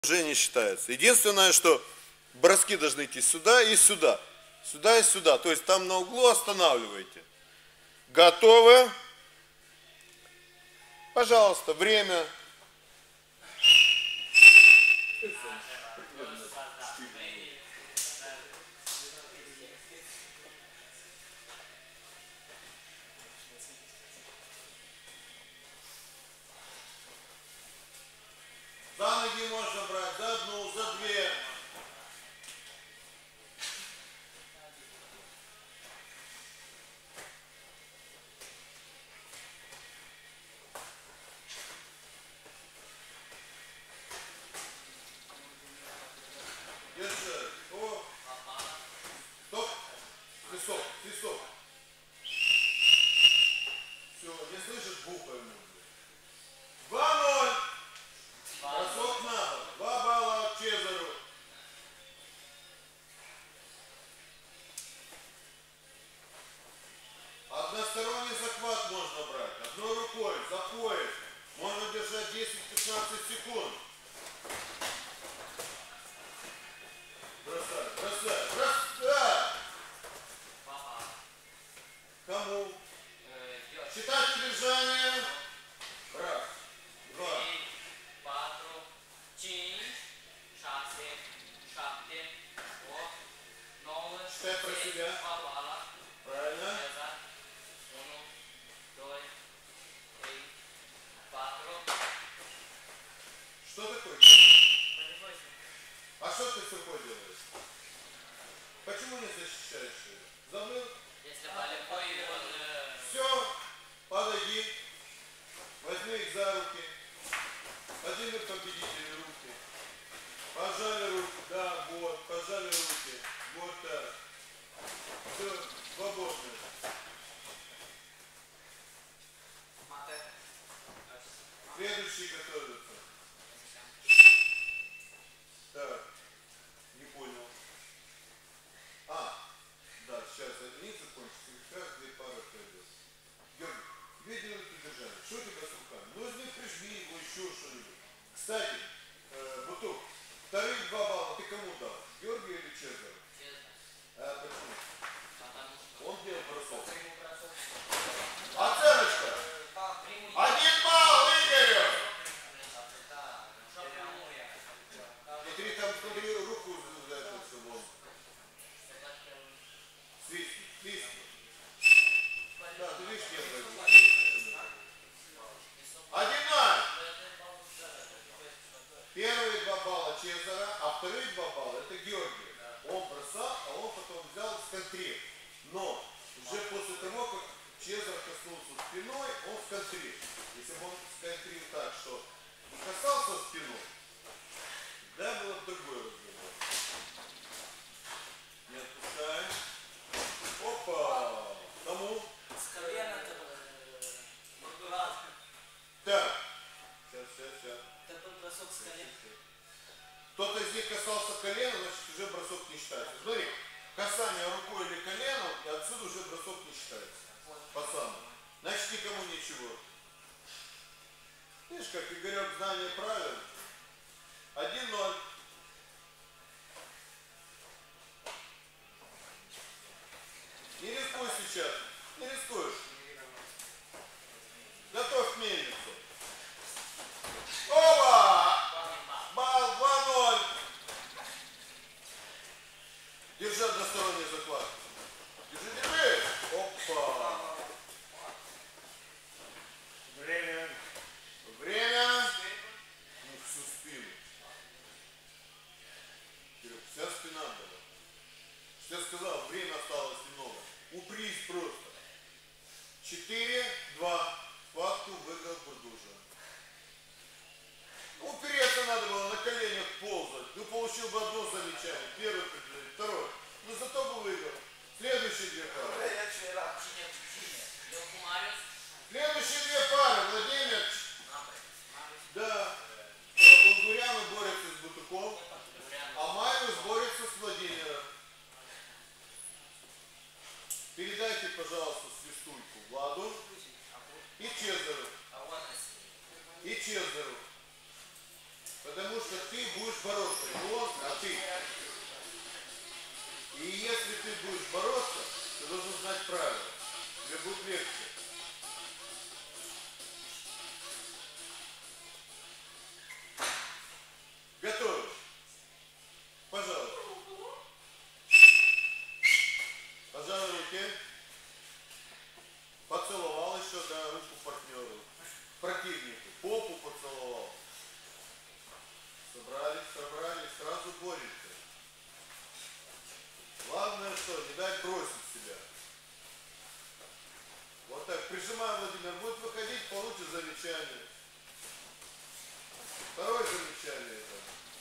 уже не считается. Единственное, что броски должны идти сюда и сюда. Сюда и сюда. То есть там на углу останавливаете. Готовы? Пожалуйста, время. За ноги можно брать, за одну, за две. Держи. О. Стоп. Свисток, свисток. Все, не слышишь, бухаем. 2-0. Бросок на бок. 2 балла Чезару. Односторонний захват можно брать. Одной рукой за пояс. Можно держать 10-15 секунд. Бросай, бросай, бросай. Кому? Считайте движение. Раз, два. 4, 5, 6, 7, 8, 9, Считай про себя. Правильно. 1, 2, 3, 4. Что такое? А что ты с рукой делаешь? Почему не защищаешь ее? Забыл? Если болевой Все, подойди. Возьми их за руки. Подними победители руки. Пожали руки. Да, вот, пожали руки. Вот так. Все, свободно. Следующий готовится. Так, не понял. Да, сейчас единица кончится, и каждая пара пройдет. Георгий, тебе делают удержание. Что у тебя с руками? Ну, возьми, прижми его, еще что-нибудь. Кстати, Бутук, вторые 2 балла ты кому дал? Георгию или Чезару? Чезару. Почему? Потому что Он делал бросок. бросок. Оценочка. 1 балл Игорю. Смотри, там, смотри, руку за это все вон. Свистни, свистни. Да, ты видишь, я пройду. 1-0. Первые 2 балла Чезара, а вторые 2 балла это Георгий. Он бросал, а он потом взял сконтрил. Но уже после того, как Чезар коснулся спиной, он сконтрил. Если бы он сконтрил так, что не касался спиной, да, было бы другой разговор. Не отпускаем. Опа! Кому? С колена это Так. Сейчас. это был бросок с колена. Кто-то из них касался колена, значит уже бросок не считается. Смотри, касание рукой или коленом, и отсюда уже бросок не считается. Пацаны. Значит никому ничего. Видишь, как Игорек знание правил. 1-0. Не рискуй сейчас. Не рискуешь. Готовь мельницу. Оба! Балл 2-0. Держи односторонний захват. Держи. Опа. Время. Ну, всю спину. Вся спина была. Что я сказал, время осталось немного. Упрись просто. 4-2. Факту выиграл Бурдужа. Упереться надо было, на коленях ползать. Ну, получил бы одно замечание. Первый предупреждение, второй. Ну, зато бы выиграл. Следующие 2 пары. Следующие 2 пары. Владимир. Да. Унгуряны борются с Бутуком. А Майрус борется с Владимиром. Передайте, пожалуйста, свистульку Владу. будет легче. Готовы? Пожалуйста. Пожалуй, руки. Поцеловал еще, да, руку партнеру. Противнику. Попу поцеловал. Собрались, сразу боретесь. Главное что, не дать бросить себя. Вот так, прижимаем, Владимир, будет выходить, получит замечание. Второе замечание это.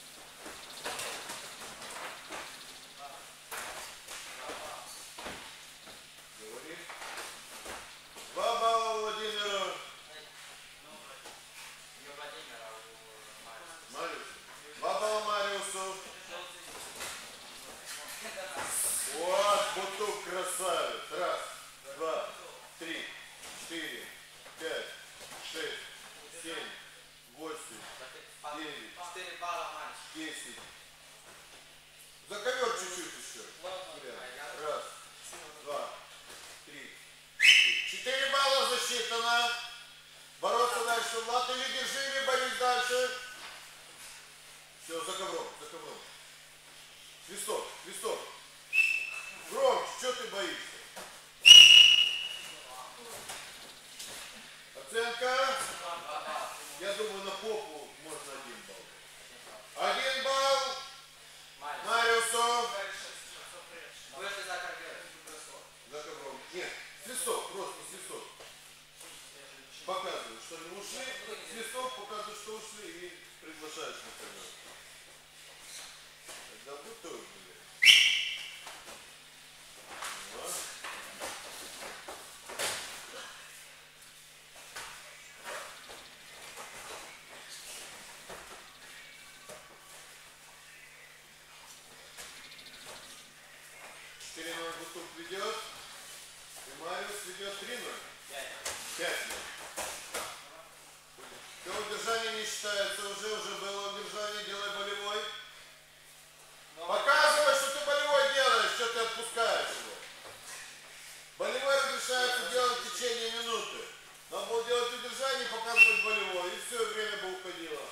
Говори. 2 балла Владимиру. Мариусу. 2 балла Мариусу. Вот, Бутук красавец. 1, 2, 3, 4, 5, 6, 7, 8, 9, 10. За ковер чуть-чуть еще. 1, 2, 3, 4 балла засчитано. Бороться дальше. Влад, или держи, или борись дальше. Все, за ковром, за ковром. Свисток, свисток. Громче, что ты боишься? Оценка. Я думаю, на попу можно 1 балл. 1 балл. Мариусу. За ковром. Нет, свисток, просто свисток. Показывают, что не ушли. Свисток показывает, что ушли, и приглашаешь на ковер. Тогда будь тоже. Вот. Бутук ведет. И Мариус ведет 3-0. 5-0. Все, удержание не считается. Уже было удержание. Делай болевой. Показывай, что ты болевой делаешь, что ты отпускаешь его. Болевой разрешается делать в течение минуты. Надо было делать удержание и показывать болевой. И все, время бы уходило.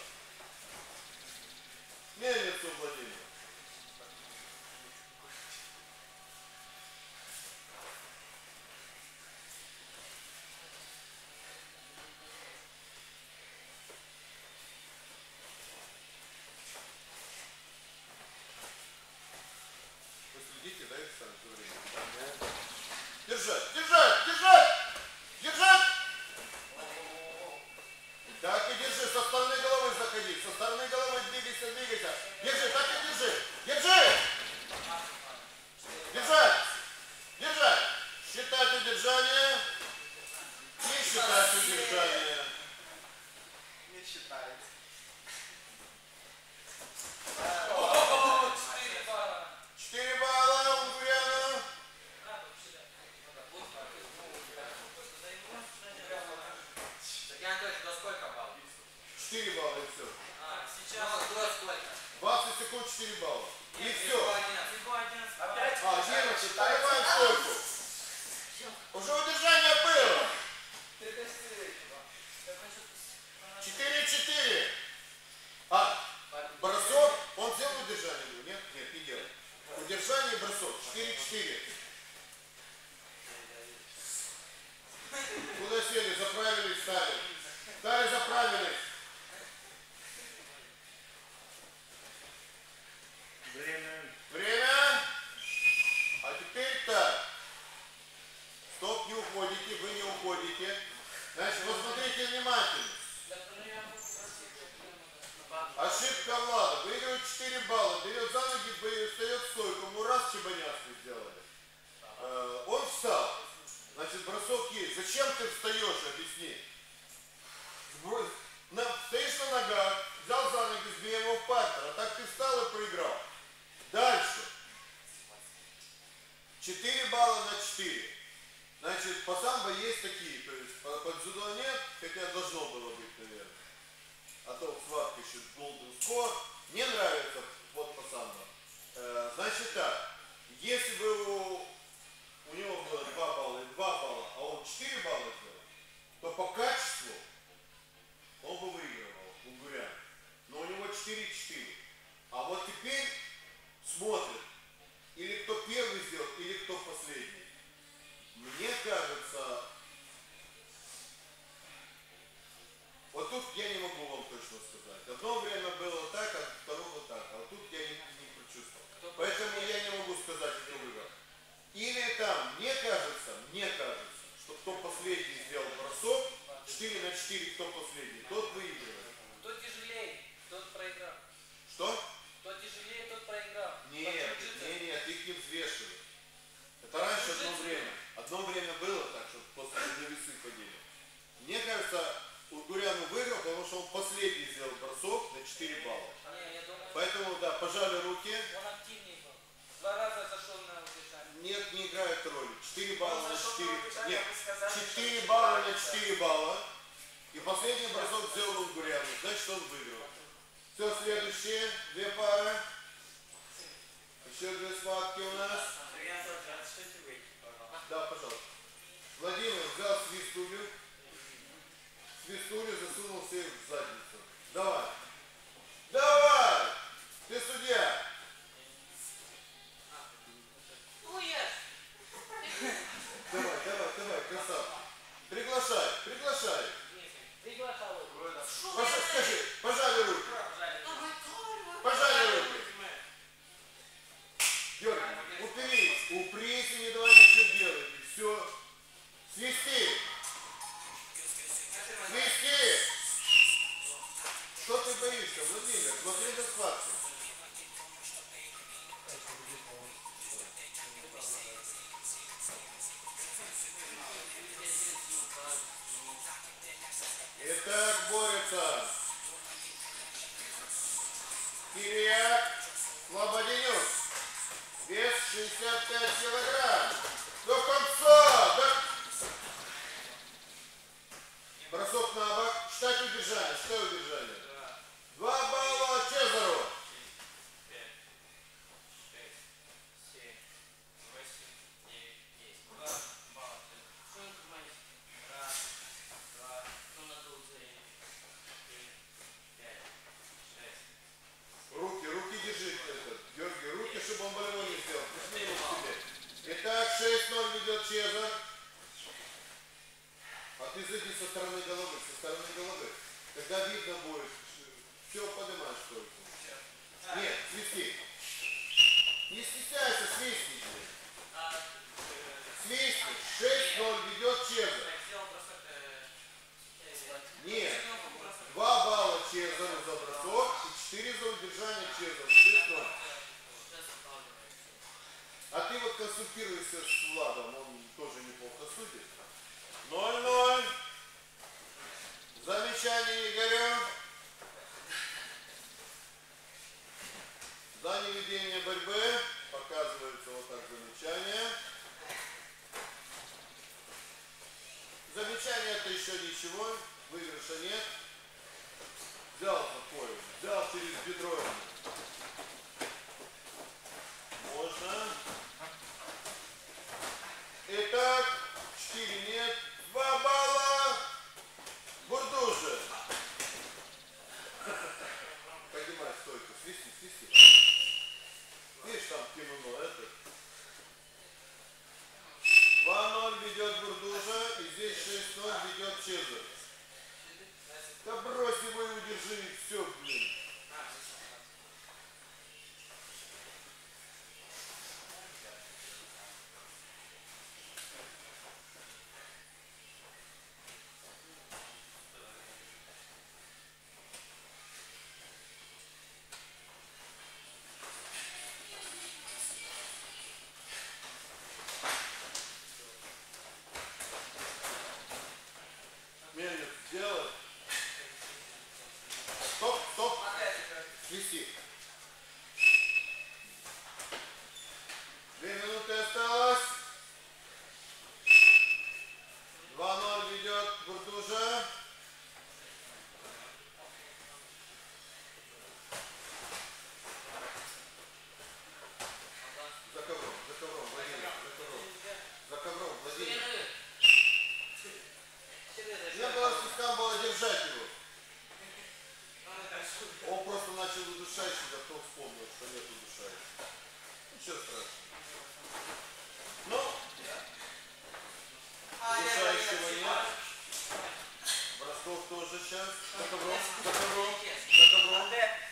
Мельницу, Владимир. Следите, да, их сами все время. Держать, держать, держать! Держать! Так и держи, со стороны головы заходи, со стороны головы двигайся, двигайся. Держи, так и держи. Держи! Держать! Держать! Считать удержание. Не считать удержание. Не считает. 4 балла Унгуряну. 4 балла и все. Сейчас 20 секунд, 4 балла. И все. Опять? 11, поймаем стойку. Уже удержание было. 4-4. Бросок. Он сделал удержание? Нет? Нет, не делал. Удержание и бросок. 4-4. Куда сели? Заправились, стали. Стали, заправились. Время. А теперь так. Стоп, не уходите, вы не уходите. Значит, вот смотрите внимательно. Ошибка Влада. Выигрывает 4 балла. Берет за ноги, встает в стойку. Ему раз чебанятку сделали. Он встал. Значит, бросок есть. Зачем ты встаешь? Объясни. Стоишь на ногах, взял за ноги, сбил его в партер. А так ты встал и проиграл. Дальше. 4 балла на 4. Значит, по самбо есть такие. То есть под дзюдо нет, хотя должно было быть, наверное. А то в схватке еще golden score. Мне нравится вот по самбо. Значит так. Если бы у него было 2 балла и 2 балла, а он А вот теперь смотрят, или кто первый сделал, или кто последний. Мне кажется, вот тут я не могу вам точно сказать. Одно время было так, а второго так. А вот тут я не прочувствовал. Поэтому я не могу сказать, кто выиграл. Или там, мне кажется, что кто последний сделал бросок, 4 на 4, кто последний, тот выигрывает. Кто тяжелее, тот проиграл. Что? Кто тяжелее, тот проиграл. Нет, их не взвешивают. Это раньше одно время было так, что после на весы ходили. Мне кажется, Гуряну выиграл, потому что он последний сделал бросок на 4 балла. Не, я думаю, Поэтому, да, пожали руки. он активнее был. 2 раза зашел на удержание. Нет, не играет роли. 4 балла на 4. Нет, Нет, вы сказали, 4 что балла на играет. 4 балла. И последний бросок сделал Гуряну. Значит, он выиграл. Все, следующее. 2 пары. Еще 2 схватки у нас. Да, пожалуйста. Владимир взял свистулю. Свистулю засунул себе в задницу. Давай. Давай! Ты судья. Давай, красавчик. Приглашай. Приглашал его. Скажи, пожали руки. Пожали руки. Георгий, упрись и не давай ничего делать. И все. Свисти. Что ты боишься, Владимир? Смотри за схваткой. Итак, борются Кирияк, Слободенюк. Вес 65 килограмм. До конца. Бросок на бок. Считать удержание. Что удержание? 2 балла Чезару. 5, 6, 7, 8, 9, 10. 2 балла. Что он команде? 1, 2, кто надул зрение? 3, 5, 6. Руки держи. Георгий, руки, чтобы он болевой не сделал. Прижми его к себе. Итак, 6-0 ведет Чезар. А ты зайди со стороны головы. Когда видно будет, все поднимаешь только. Нет, свисти. Не стесняйся, свистни. Свистни. 6-0 ведет Чезар. Нет. 2 балла Чезару за бросок и 4 за удержание Чезару. 6-0. А ты вот консультируешься с Владом, он тоже неплохо судит. 0-0. Замечание Игорю. За неведение борьбы показывается вот так замечание. Замечание это еще ничего, выигрыша нет. Взял такой, взял через бедро. Можно. Итак, 4 нет, 2 балла. Бурдужи. Поднимай стойку, свисти. Видишь, там кинуlo это. 2-0 ведет Бурдужа, и здесь 6-0 ведет Чезар. Да брось его и удержи, и все, блин. Ничего страшного. Ну, решающего нет. Бросков тоже сейчас. За ковром, за ковром, за ковром.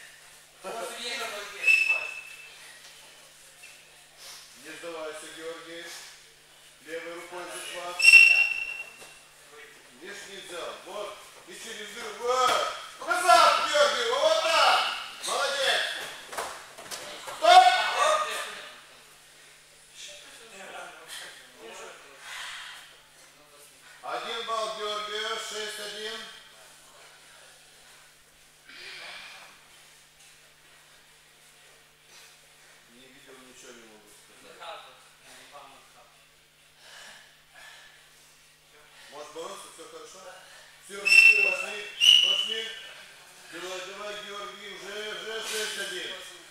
Не сдавайся, Георгий. Левой рукой захват. Лишний взял. Вот. И через дыру. Вот. Назад, Георгий. Вот так. Молодец. Стоп. Один балл Георгию. 6-1. Не видел, ничего не могу сказать. Можешь бороться, все хорошо? Все, пошли, пошли. Давай, давай, Георгий, уже 6-1.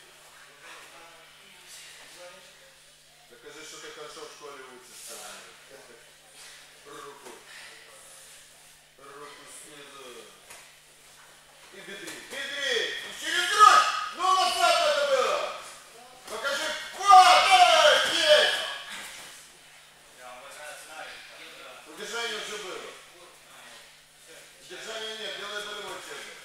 Докажи, что ты хорошо в школе учишься. Руку. Руку снизу. И бедри. Бедри! И через грудь! Ну, назад это было! Покажи. Вот! Есть! Удержание уже было. Удержания нет, делай болевой честно.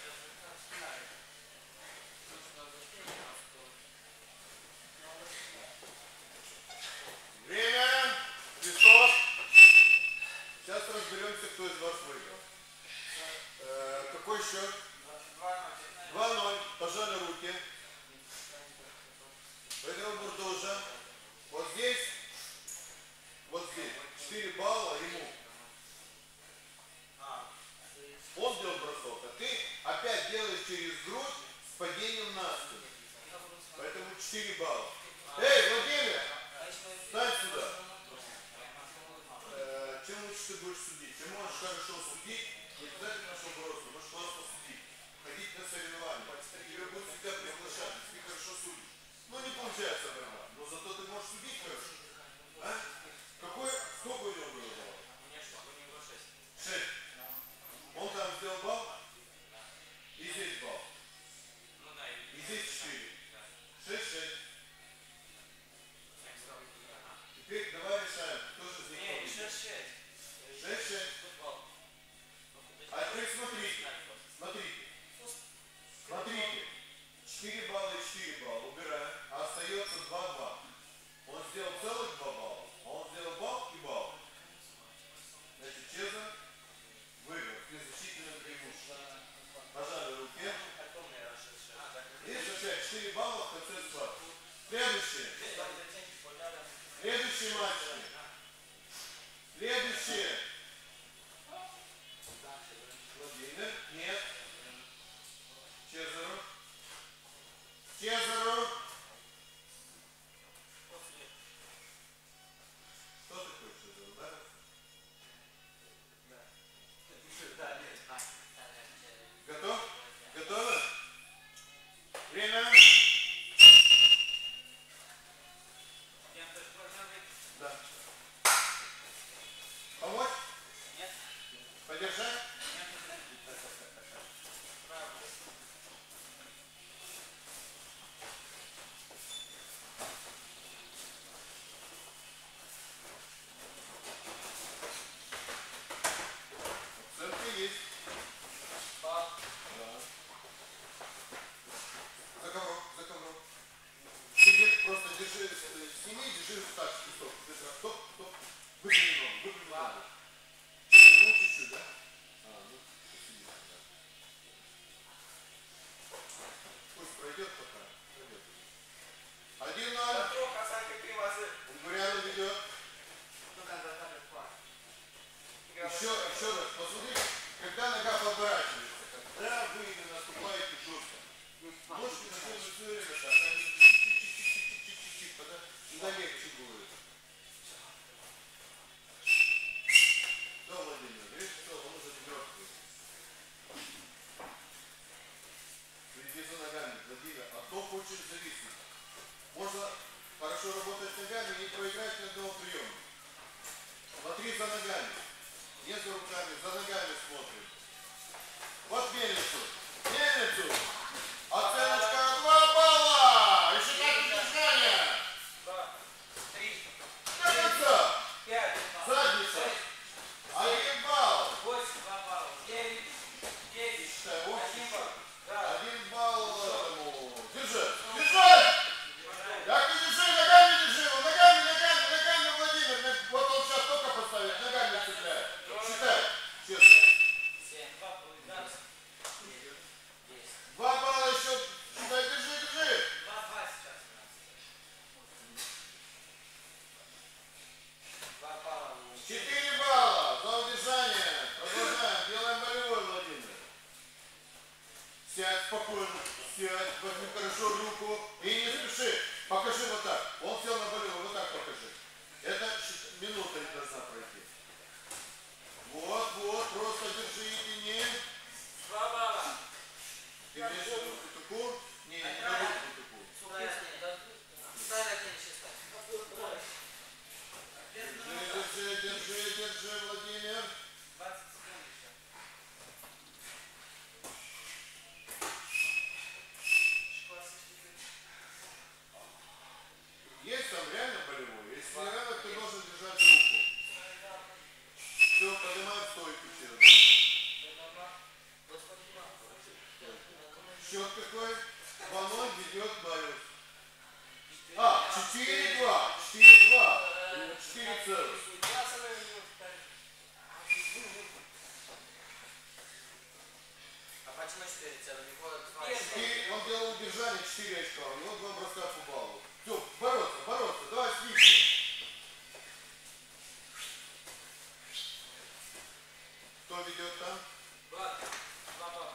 Время. Листов. Сейчас разберемся, кто из вас выиграл. Какой счет? 2-0. Пожали руки. Выиграл Бурдужа. Вот здесь. 4 балла ему. Он делал бросок, а ты опять делаешь через грудь с падением на спину. Поэтому 4 балла. Эй, Владимир! Встань сюда. Чем лучше ты будешь судить? Ты можешь хорошо судить, не обязательно, чтобы бороться, можешь просто судить. Ходить на соревнования. Тебя будут всегда приглашать, если ты хорошо судишь. Ну не получается нормально, но зато ты можешь судить хорошо. А? Сколько у него было баллов? 6. Он там сделал балл, и здесь балл. И здесь 4. 6-6. Теперь давай решаем, кто же здесь победит. 6-6. А теперь смотрите. 4 балла и 4 балла убираем, а остается 2-2. Он сделал целых 2 балла, а он сделал балл и балл. Значит, Чезар выиграл с незначительным преимуществом. Пожали руки. Видишь, опять 4 балла в конце схватки. Следующий матч. Следующее. Владимир. Нет. Чезару. Что такое Чезару, да? Готов? Готовы? Время. Да. Помочь? Нет. Подержать? Центр есть. Да. За ковром. Теперь просто держи, сними, держи так, стоп. Стоп. Выпрями ногу. Ну, чуть-чуть, да? Ну, посиди, да. Пусть пройдет пока. 1-0. Унгуряну ведет. Еще раз, посмотрите, когда нога поворачивается, когда вы наступаете жестко. Ножки находятся все время так, они чик-чик-чик-чик-чик-чик, тогда легче будет. Да, Владимир, видишь, что он уже мертвый. Следи за ногами, Владимир, а то очень зависит. Можно хорошо работать ногами и проиграть ни одного приема. Смотри за ногами. Не за руками, за ногами смотрим. Вот мельницу. Оценочка 2 балла. И считайте удержание. Есть там реально болевой. Если не рано, ты должен держать руку. Все, поднимаем стойку через. Счет какой? 2-0 ведет Marius. 4-2. 4-2. 4 целых. А почему 4 целых? Он делал удержание 4 очка. У него 2 броска по баллу. Все, бороться. Давай слизь. Кто ведет там? Ладно, 2 балла.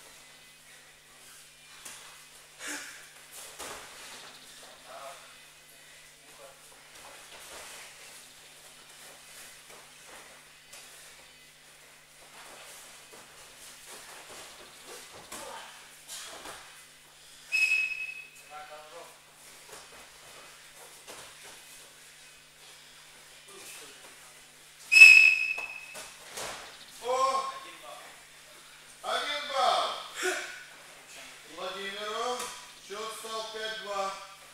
О! 1 балл. Владимиру. Счет стал 5-2.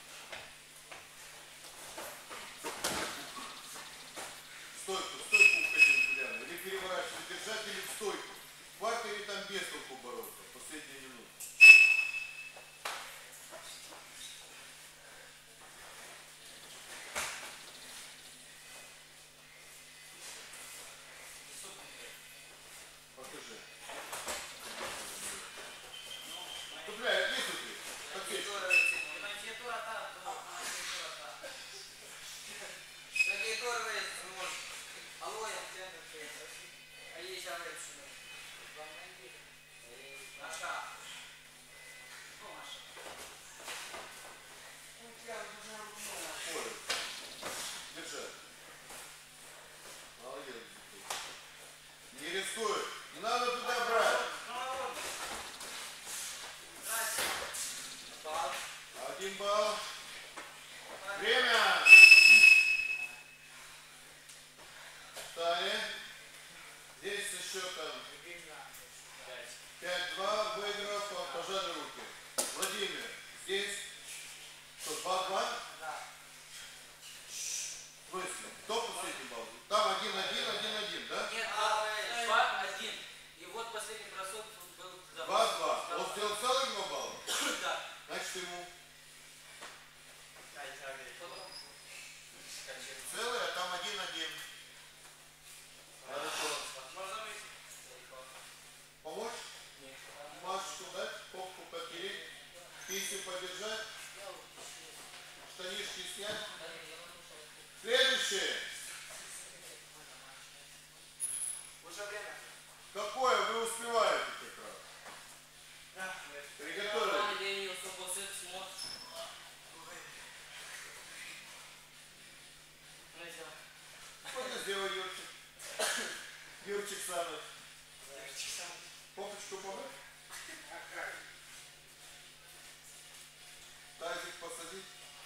Стойку уходим, Юлиана. Или переворачивать, держать, или в стойку. В партере там без толку бороться. Последняя минута. Покажи. Бля, есть внутри? Подсечка. Клавиатура та, клавиатура та. Клавиатура есть, может. Алло, я центр. А есть аврепшина. Наша. Ну, Маша. Ой. Держать. Молодец. Не рискуй. Не надо туда брать. 1 балл. Время. Встали. Здесь со счетом 5-2 выиграл, пожали руки. Владимир, здесь что, 2-2? Да. В смысле? Кто последний балл? Там 1-1, да? Нет, 2-1. И вот последний бросок был за 2-2. Он сделал целых 2 балла? Да. Значит ему целый, а там 1-1. Хорошо. Можно выйти? Помочь? Машечку дать, попку потереть, писю подержать, штанишки снять. Следующее. Уже время. Какое вы успеваете как раз? Приготовили. День освободит смотр. Что сделай, Юрчик? Юрчик Саныч. Попочку помыть? Тазик посадить?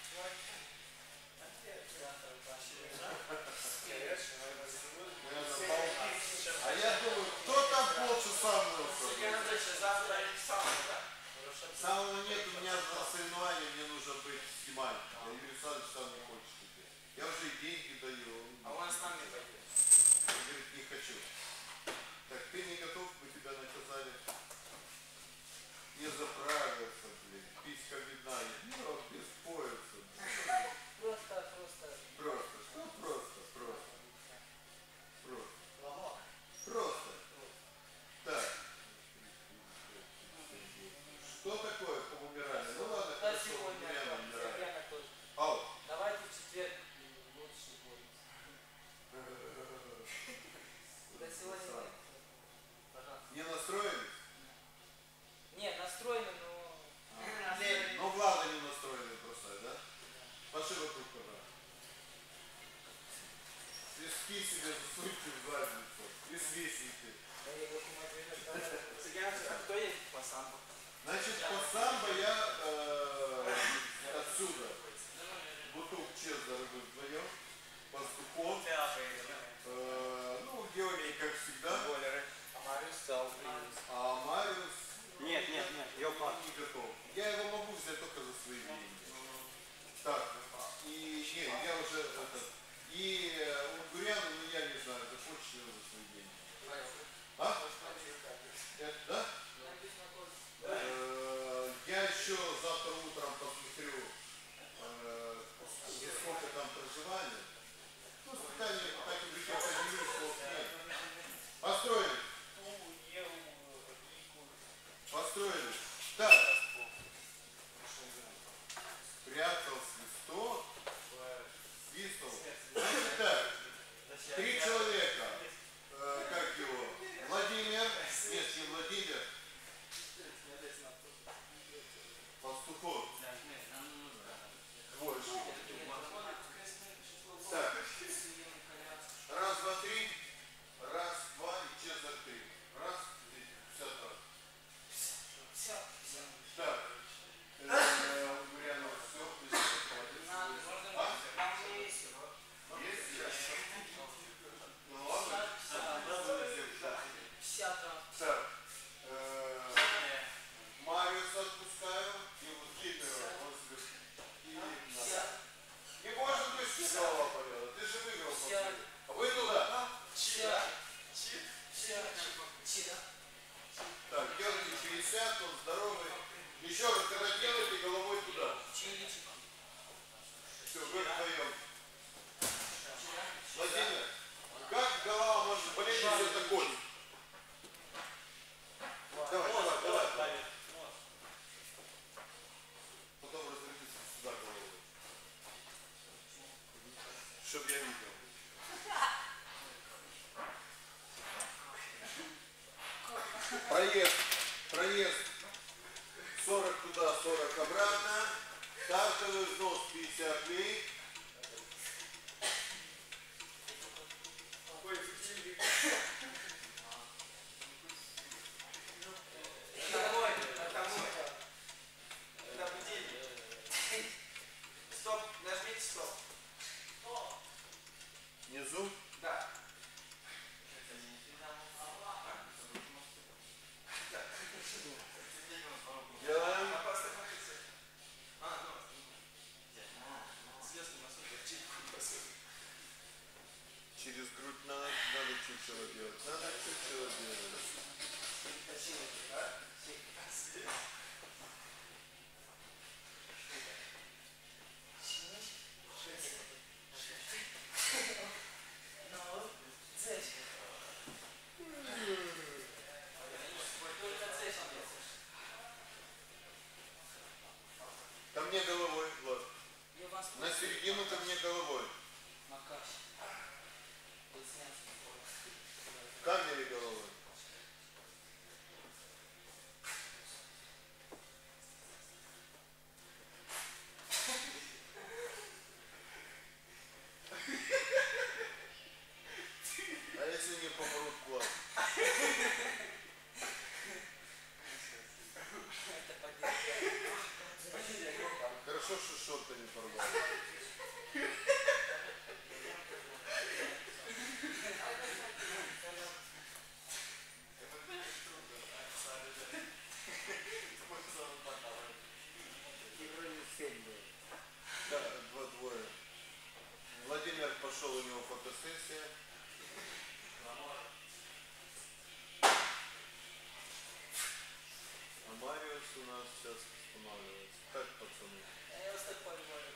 А я думаю, кто там полчаса мылся? Самого нет, у меня на соревнования, мне нужно быть снимать. А Юрий Александрович сам не хочет теперь. Я уже и деньги даю. А он с нами пойдет. Он говорит, не хочу. Так, ты не готов, мы тебя наказали. Не заправился, блин. Писька видна. Ну, без пояса. Просто. Просто. Что просто? Просто. Так. Что такое по умиранию? Ну ладно, Да, хорошо, сегодня Ульяна умирает. Татьяна тоже. Ау. Давайте в четверг лучше будет. Да сегодня нет. Пожалуйста. Не настроились? Нет, настроены, но... Ну, Влада не настроены бросать, да? Пошли вокруг кота. Свистки себе засуньте в задницу и свистните. Кто есть по самбо? Значит, по самбо я отсюда. Бутук Чезар вы вдвоем. Пастухов. Ну, Георгий, как всегда. А Мариус стал. А Мариус Нет, я не готов. Я его могу взять только за свои деньги. Так, и Чтоб я видел. Проезд 40 туда, 40 обратно. Стартовый взнос 50 лей. Это будильник. Стоп, нажмите стоп. Внизу. Да. Делаем. Через грудь надо чучело делать. Надо чучело делать. Ко мне головой, Влад. На середину ко мне головой. В камере головой. А если не помрут класс? Хорошо, что шорты не порвали. Да, двое. Владимир пошел, у него фотосессия. А Мариус у нас сейчас останавливается. Так, пацаны. Я вас так понимаю.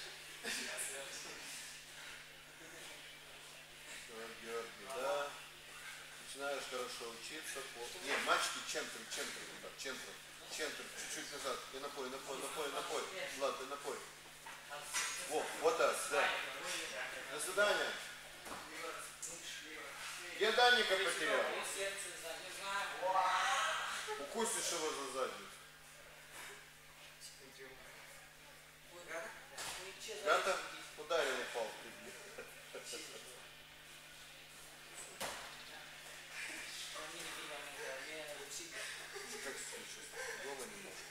Георгий, да. Начинаешь хорошо учиться. Не, мальчики, центр, ребят, центр. Чуть-чуть назад. И напой. Влад, ты напой. Вот так, да. До свидания. Я Даника потерял. Укусишь его за задницу. Ребята, ударил упал. Как сейчас? Дома немножко,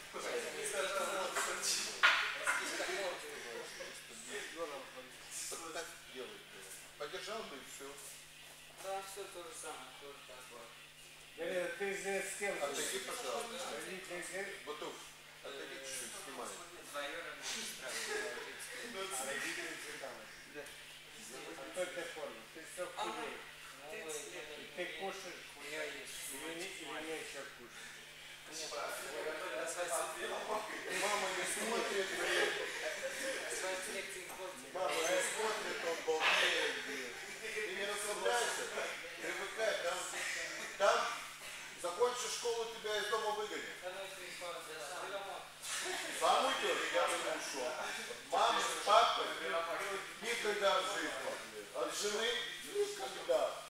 да? Так делают. Подержал бы и все. Да, все то же самое, тоже так вот. Ты с кем? Отойди, пожалуйста. Ты Бутув, отойди чуть-чуть, снимай. Двоюродный сестра. а родители там. А кто ты форму? Ты все худей. И ты кушаешь, или нечего кушать. Мама не смотрит, мама не смотрит, он балдеет. Ты не расслабляйся, привыкай, там закончишь школу, тебя из дома выгонят. Сам уйдешь, я бы не ушел. Мама с папой никогда в жизни. От жены никогда.